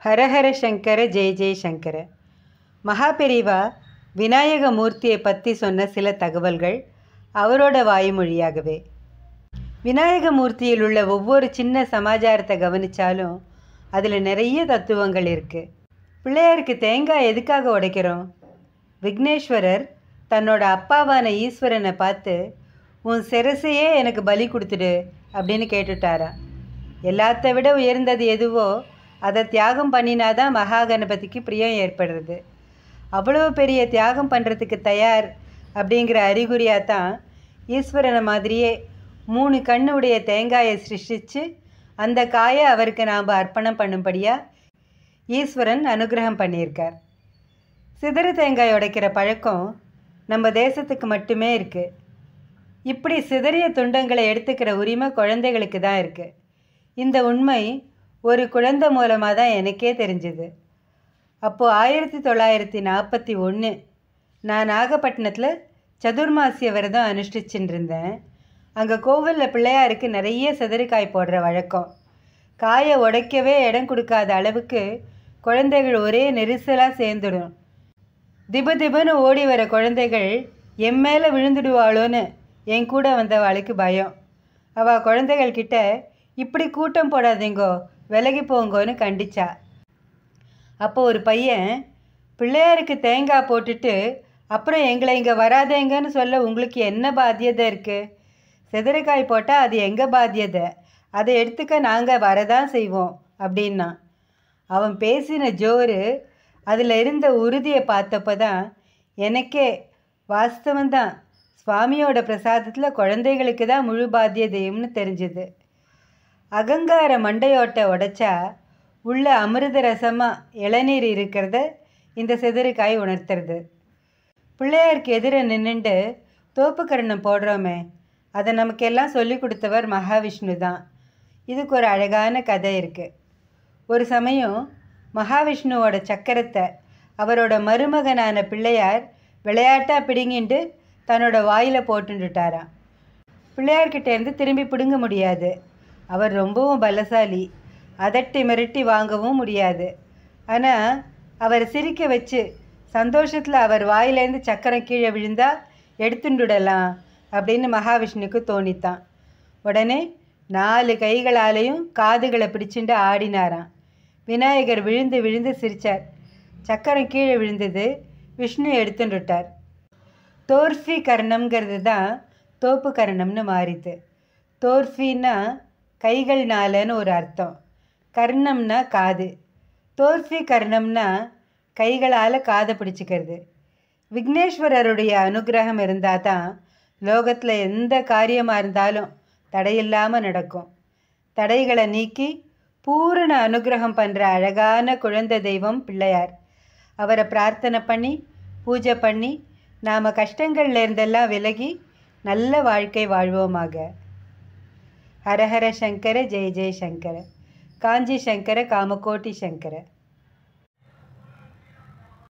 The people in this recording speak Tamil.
ஹரஹர சங்கர ஜெய ஜெய சங்கர. மகாபெரிவா விநாயக மூர்த்தியை பற்றி சொன்ன சில தகவல்கள் அவரோட வாய்மொழியாகவே. விநாயக மூர்த்தியில் உள்ள ஒவ்வொரு சின்ன சமாச்சாரத்தை கவனித்தாலும் அதில் நிறைய தத்துவங்கள் இருக்குது. பிள்ளையாருக்கு தேங்காய் எதுக்காக உடைக்கிறோம்? விக்னேஸ்வரர் தன்னோட அப்பாவான ஈஸ்வரனை பார்த்து, உன் சிரசையே எனக்கு பலி கொடுத்துடு அப்படின்னு கேட்டுட்டாராம். எல்லாத்த விட உயர்ந்தது எதுவோ அதை தியாகம் பண்ணினாதான் மகா கணபதிக்கு பிரியம் ஏற்படுறது. அவ்வளோ பெரிய தியாகம் பண்ணுறதுக்கு தயார் அப்படிங்கிற அறிகுறியாக தான் ஈஸ்வரனை மாதிரியே 3 கண்ணு உடைய தேங்காயை சிருஷ்டித்து அந்த காயை அவருக்கு நாம் அர்ப்பணம் பண்ணும்படியாக ஈஸ்வரன் அனுகிரகம் பண்ணியிருக்கார். சிதறு தேங்காய் உடைக்கிற பழக்கம் நம்ம தேசத்துக்கு மட்டுமே இருக்குது. இப்படி சிதறிய துண்டங்களை எடுத்துக்கிற உரிமை குழந்தைகளுக்கு தான் இருக்குது. இந்த உண்மை ஒரு குழந்தை மூலமாக தான் எனக்கே தெரிஞ்சுது. அப்போது 1941 நான் நாகப்பட்டினத்தில் சதுர்மாசிய விரதம் அனுஷ்டிச்சுட்டு இருந்தேன். அங்கே கோவிலில் பிள்ளையாருக்கு நிறைய சிதறிக்காய் போடுற வழக்கம். காயை உடைக்கவே இடம் கொடுக்காத அளவுக்கு குழந்தைகள் ஒரே நெரிசலாக சேர்ந்துடும். திபுன்னு ஓடி வர குழந்தைகள் என் மேலே விழுந்துடுவாளோன்னு என் கூட வந்தவாளுக்கு பயம். அவள் குழந்தைகள்கிட்ட இப்படி கூட்டம் போடாதீங்கோ, விலகி போங்கோன்னு கண்டிச்சா. அப்போ ஒரு பையன், பிள்ளையாருக்கு தேங்காய் போட்டுட்டு அப்புறம் எங்களை இங்கே வராதேங்கன்னு சொல்ல உங்களுக்கு என்ன பாத்தியதை இருக்குது? சிதறிக்காய் போட்டால் அது எங்கள் பாத்தியதை, அதை எடுத்துக்க நாங்கள் வரதான் செய்வோம் அப்படின்னா. அவன் பேசின ஜோறு, அதில் இருந்த உறுதியை பார்த்தப்போ தான் எனக்கே வாஸ்தவந்தான் சுவாமியோட பிரசாதத்தில் குழந்தைகளுக்கு தான் முழு பாத்தியதையும்னு தெரிஞ்சுது. அகங்கார மண்டையோட்டை உடைச்சா உள்ள அமிர்த ரசமாக இளநீர் இருக்கிறத இந்த சிதறிக்காய் உணர்த்துறது. பிள்ளையாருக்கு எதிர நின்றுண்டு தோப்புக்கரணம் போடுறோமே, அதை நமக்கெல்லாம் சொல்லி கொடுத்தவர் மகாவிஷ்ணு தான். இதுக்கு ஒரு அழகான கதை இருக்குது. ஒரு சமயம் மகாவிஷ்ணுவோட சக்கரத்தை அவரோட மருமகனான பிள்ளையார் விளையாட்டாக பிடுங்கிண்டு தன்னோட வாயில் போட்டுட்டாராம். பிள்ளையார்கிட்டேருந்து திரும்பி பிடுங்க முடியாது. அவர் ரொம்பவும் பலசாலி, அதட்டி மிரட்டி வாங்கவும் முடியாது. ஆனால் அவர் சிரிக்க வச்சு சந்தோஷத்தில் அவர் வாயிலேருந்து சக்கரம் கீழே விழுந்தால் எடுத்துட்டுடலாம் அப்படின்னு மகாவிஷ்ணுக்கு தோணித்தான். உடனே 4 கைகளாலையும் காதுகளை பிடிச்சிட்டு ஆடினாராம். விநாயகர் விழுந்து விழுந்து சிரித்தார். சக்கரம் கீழே விழுந்தது. விஷ்ணு எடுத்துட்டார். தோர்ஃபி கர்ணம்ங்கிறது தான் தோப்பு கர்ணம்னு மாறித்து. தோர்ஃபின்னா கைகள் 4ன்னு ஒரு அர்த்தம். கர்ணம்னா காது. தோர்ஃபி கர்ணம்னா கைகளால் காதை பிடிச்சிக்கிறது. விக்னேஸ்வரருடைய அனுகிரகம் இருந்தால் தான் லோகத்தில் எந்த காரியமாக இருந்தாலும் தடையில்லாமல் நடக்கும். தடைகளை நீக்கி பூரண அனுகிரகம் பண்ணுற அழகான குழந்தை தெய்வம் பிள்ளையார். அவரை பிரார்த்தனை பண்ணி பூஜை பண்ணி நாம் கஷ்டங்கள்ல இருந்தெல்லாம் விலகி நல்ல வாழ்க்கை வாழ்வோமாக. ஹரஹர சங்கர ஜெய ஜெய சங்கர. காஞ்சி சங்கர காமகோட்டி சங்கர.